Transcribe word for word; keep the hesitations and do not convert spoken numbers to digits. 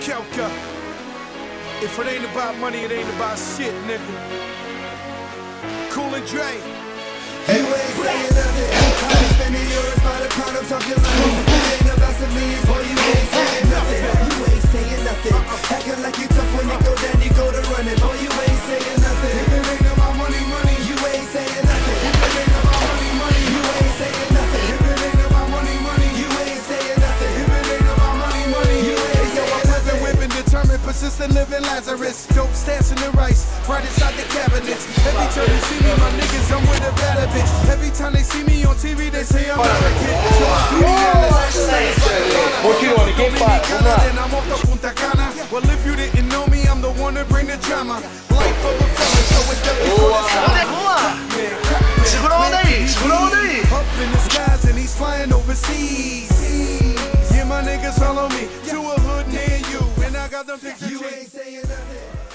Kelka. If it ain't about money, it ain't about shit, nigga. Cool and Dre. You ain't saying nothing. I'm spending yours by the pound, I'm talking money. It ain't about some millions, boy, you ain't saying nothing. You ain't saying nothing. Acting like you tough when you go down, you go to running. Boy, you ain't saying nothing. If it ain't about money, money, you ain't saying nothing. If it ain't about money, money, you ain't saying nothing. If it ain't about money, money, you ain't saying nothing. If it ain't about money, money, you ain't saying nothing. Whipping, determined, persistent, living Lazarus. Dope stashing the rice, right inside the cabinets. Every time you see me, my niggas, I'm with a better bitch. Every time they see me on T V, they say I'm not a kid. So I do the then I'm off the Punta Cana. Well, if you didn't know me, I'm the one that bring the drama. Life of a felon, so it's definitely for the Up in the skies and he's flying overseas. Yeah, my niggas follow me to a hood near you, and I got them pictures. You ain't saying nothing.